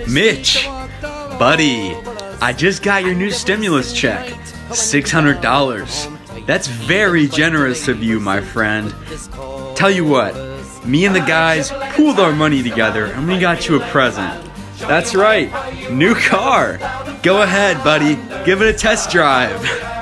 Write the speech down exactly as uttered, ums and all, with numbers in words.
Mitch, buddy, I just got your new stimulus check, six hundred dollars. That's very generous of you, my friend. Tell you what, me and the guys pooled our money together and we got you a present. That's right, new car. Go ahead, buddy, give it a test drive.